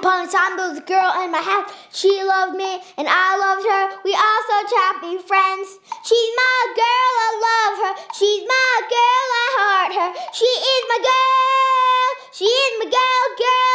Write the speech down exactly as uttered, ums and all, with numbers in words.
upon a time there was a girl in my house. She loved me and I loved her. We all so tried to be friends. She's my girl, I love her. She's my girl, I heart her. She is my girl. She is my girl, girl.